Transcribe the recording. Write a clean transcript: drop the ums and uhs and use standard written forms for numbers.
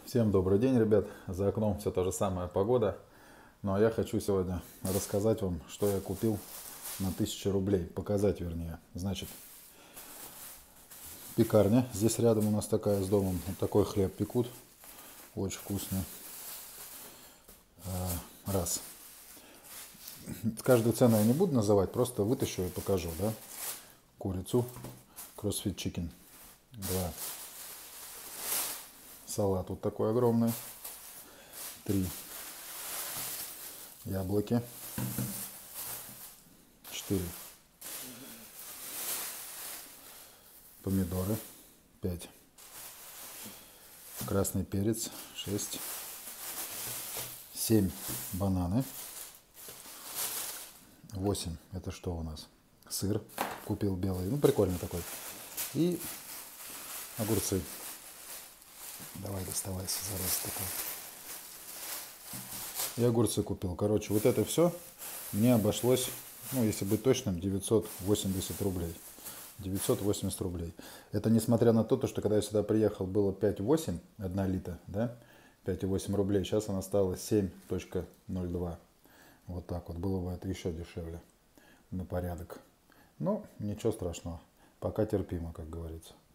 Всем добрый день, ребят. За окном все та же самая погода. Ну а я хочу сегодня рассказать вам, что я купил на 1000 рублей. Показать, вернее. Значит, пекарня. Здесь рядом у нас такая с домом. Вот такой хлеб пекут. Очень вкусный. Раз. Каждую цену я не буду называть, просто вытащу и покажу, да. Курицу. CrossFit Chicken. 2. Салат вот такой огромный. 3. Яблоки. 4. Помидоры. 5. Красный перец. 6. 7. Бананы. 8. Это что у нас? Сыр. Купил белый. Ну, прикольный такой. И огурцы. Давай, доставайся, зараз такой. И огурцы купил. Короче, вот это все мне обошлось, ну, если быть точным, 980 рублей. 980 рублей. Это несмотря на то, что когда я сюда приехал, было 5,8, 1 литра, да? 5,8 рублей. Сейчас она стала 7,02. Вот так вот. Было бы это еще дешевле на порядок. Но ничего страшного. Пока терпимо, как говорится.